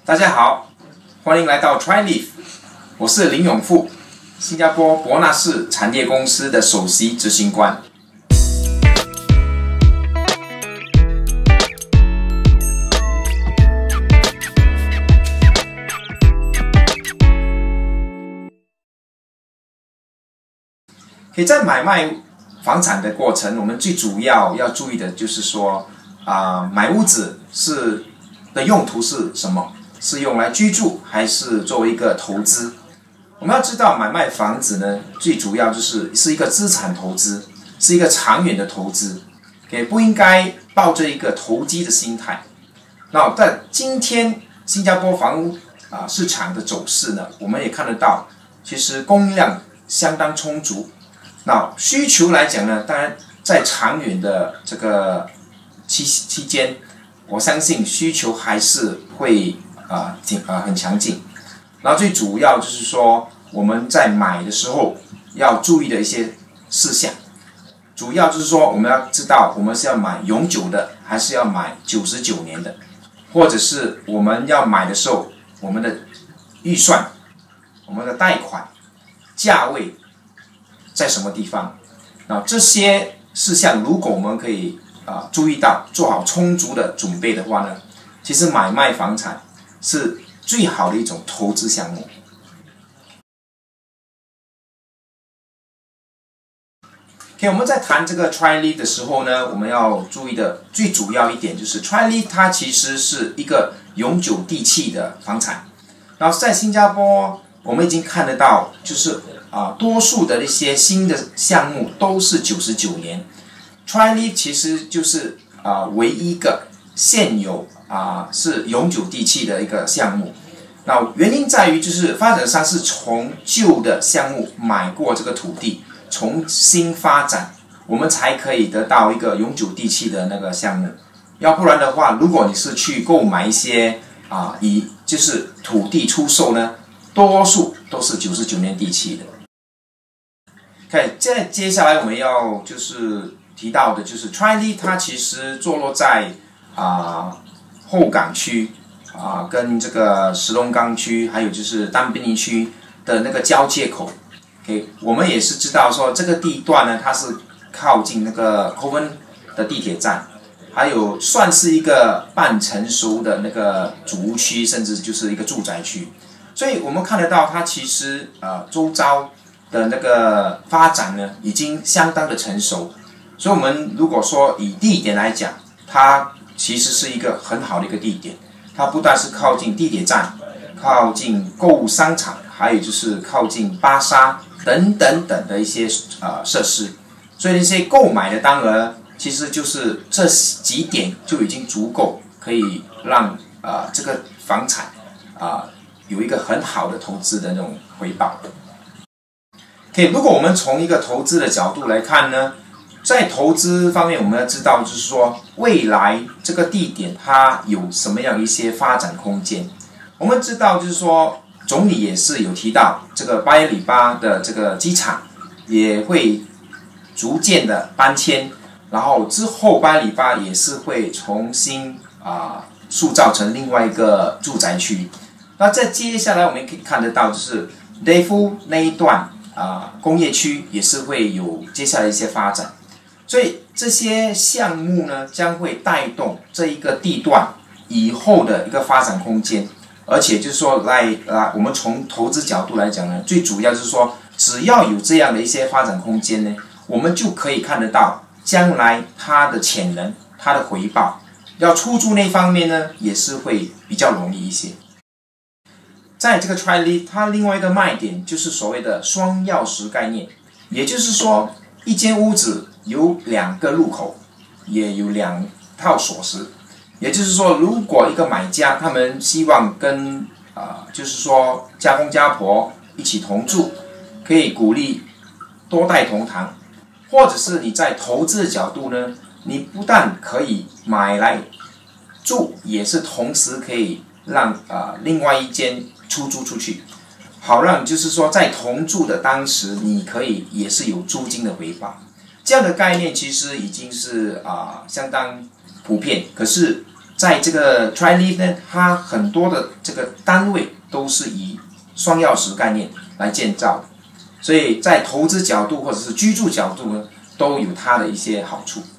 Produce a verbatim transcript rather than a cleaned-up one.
大家好，欢迎来到 TriLive， 我是林永富，新加坡伯纳士产业公司的首席执行官。可以在买卖房产的过程，我们最主要要注意的就是说，啊、呃，买屋子是的用途是什么？是用来居住，还是作为一个投资？我们要知道，买卖房子呢，最主要就是是一个资产投资，是一个长远的投资，也不应该抱着一个投机的心态。那在今天新加坡房屋啊、呃、市场的走势呢，我们也看得到，其实供应量相当充足。那需求来讲呢，当然在长远的这个期期间，我相信需求还是会啊挺啊很强劲。然后最主要就是说，我们在买的时候要注意的一些事项，主要就是说我们要知道我们是要买永久的，还是要买九十九年的，或者是我们要买的时候，我们的预算、我们的贷款、价位在什么地方？那这些事项，如果我们可以啊、呃、注意到，做好充足的准备的话呢，其实买卖房产是最好的一种投资项目。OK， 我们在谈这个 TriLive 的时候呢，我们要注意的最主要一点就是 TriLive 它其实是一个永久地契的房产。然后在新加坡，我们已经看得到，就是啊、呃，多数的一些新的项目都是九十九年。TriLive 其实就是啊、呃、唯一一个现有啊、呃、是永久地契的一个项目。那原因在于就是发展商是从旧的项目买过这个土地，重新发展，我们才可以得到一个永久地契的那个项目。要不然的话，如果你是去购买一些啊、呃、以就是土地出售呢，多数都是九十九年地契的。OK， 接接下来我们要就是提到的就是 TriLive 它其实坐落在啊、呃、后港区啊、呃、跟这个石龙岗区，还有就是丹宾尼区的那个交界口。OK， 我们也是知道说这个地段呢，它是靠近那个 Kovan 的地铁站，还有算是一个半成熟的那个主屋区，甚至就是一个住宅区。所以我们看得到它其实呃周遭的那个发展呢，已经相当的成熟。所以我们如果说以地点来讲，它其实是一个很好的一个地点。它不但是靠近地铁站，靠近购物商场，还有就是靠近巴沙等等等的一些呃设施。所以那些购买的单额，其实就是这几点就已经足够，可以让呃这个房产啊、呃、有一个很好的投资的那种回报。OK， 如果我们从一个投资的角度来看呢，在投资方面，我们要知道就是说，未来这个地点它有什么样一些发展空间。我们知道就是说，总理也是有提到，这个巴耶里巴的这个机场也会逐渐的搬迁，然后之后巴耶里巴也是会重新啊、呃、塑造成另外一个住宅区。那在接下来我们可以看得到，就是 Defu 那一段。啊、呃，工业区也是会有接下来一些发展，所以这些项目呢将会带动这一个地段以后的一个发展空间，而且就是说来啊，我们从投资角度来讲呢，最主要就是说，只要有这样的一些发展空间呢，我们就可以看得到将来它的潜能、它的回报，要出租那方面呢也是会比较容易一些。在这个 TriLive 它另外一个卖点就是所谓的双钥匙概念，也就是说一间屋子有两个入口，也有两套锁匙。也就是说，如果一个买家他们希望跟啊、呃，就是说家公家婆一起同住，可以鼓励多代同堂，或者是你在投资的角度呢，你不但可以买来住，也是同时可以让啊、呃、另外一间出租出去，好让就是说在同住的当时，你可以也是有租金的回报。这样的概念其实已经是啊、呃、相当普遍，可是在这个 TriLift 呢，它很多的这个单位都是以双钥匙概念来建造的，所以在投资角度或者是居住角度呢，都有它的一些好处。